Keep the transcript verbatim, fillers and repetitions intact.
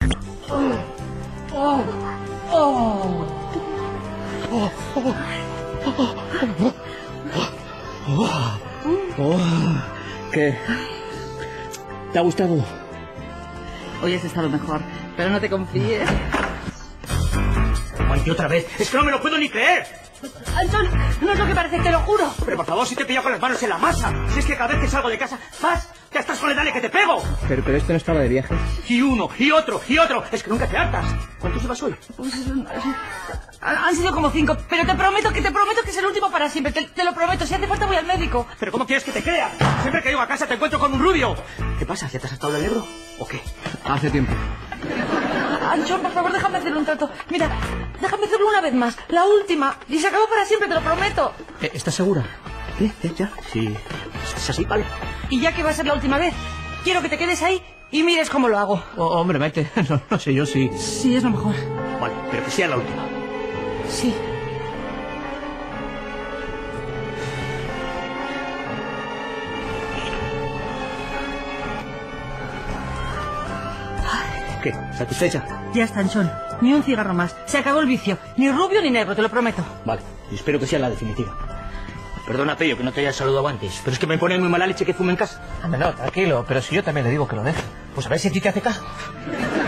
Oh, oh, oh, oh, oh. ¿Qué? ¿Te ha gustado? Hoy has estado mejor, pero no te confíes. Aguante otra vez. Es que no me lo puedo ni creer. Antón, no es lo que parece, te lo juro. Pero por favor, si te he pillado con las manos en la masa. Si es que cada vez que salgo de casa, ¡vas! ¡Ya estás con el dale que te pego! Pero, pero este no estaba de viaje. Y uno, y otro, y otro. Es que nunca te hartas. ¿Cuántos llevas hoy? Pues, han sido como cinco, pero te prometo que te prometo que es el último para siempre. Te, te lo prometo, si hace falta voy al médico. ¿Pero cómo quieres que te crea? Siempre que llego a casa te encuentro con un rubio. ¿Qué pasa? ¿Ya te has saltado del Ebro? ¿O qué? Hace tiempo. Anchón, por favor, déjame hacer un trato. Mira, déjame hacerlo una vez más, la última. Y se acabó para siempre, te lo prometo. Eh, ¿Estás segura? ¿Eh? ¿Eh? ¿Ya? Sí. ¿Es así? Vale. Y ya que va a ser la última vez, quiero que te quedes ahí y mires cómo lo hago. Oh, hombre, Maite, no, no sé yo si... Sí, es lo mejor. Vale, pero que sea la última. Sí. ¿Qué? ¿Satisfecha? Ya está, Anchón. Ni un cigarro más. Se acabó el vicio. Ni rubio ni negro, te lo prometo. Vale, y espero que sea la definitiva. Perdona, Pello, que no te haya saludado antes, pero es que me pone muy mala leche que fume en casa. Anda, no, tranquilo, pero si yo también le digo que lo deje. Pues a ver si a ti te hace caso.